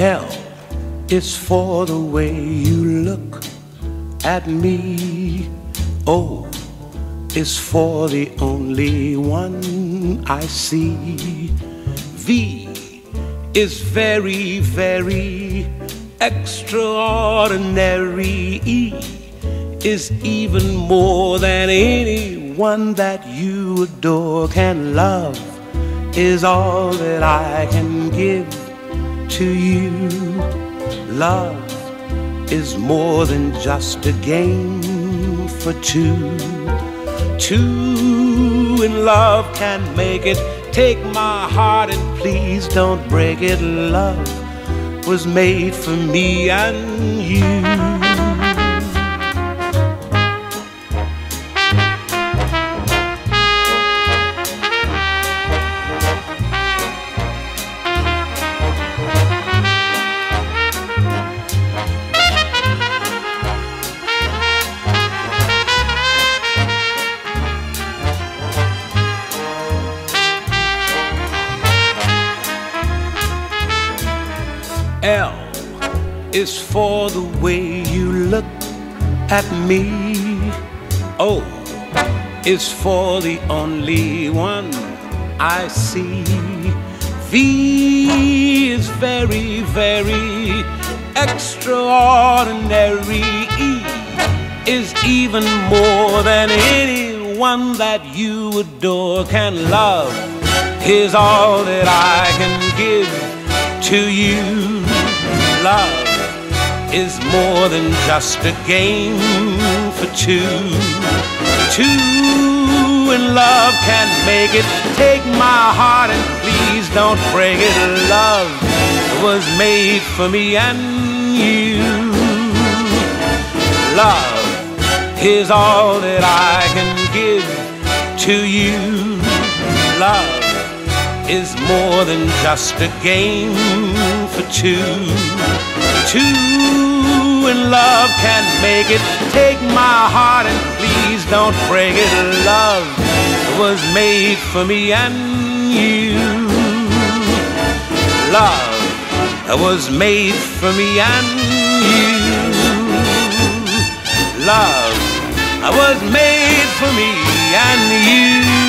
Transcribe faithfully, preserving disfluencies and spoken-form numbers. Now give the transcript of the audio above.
L is for the way you look at me. O is for the only one I see. V is very, very extraordinary. E is even more than anyone that you adore can love, is all that I can give to you. Love is more than just a game for two. Two in love can make it. Take my heart and please don't break it. Love was made for me and you. L is for the way you look at me. O is for the only one I see. V is very, very extraordinary. E is even more than anyone that you adore can love, is all that I can give to you. Love is more than just a game for two. Two in love can make it. Take my heart and please don't break it. Love was made for me and you. Love is all that I can give to you. Love is more than just a game for two. Two in love can make it. Take my heart and please don't break it. Love was made for me and you. Love was made for me and you. Love was made for me and you.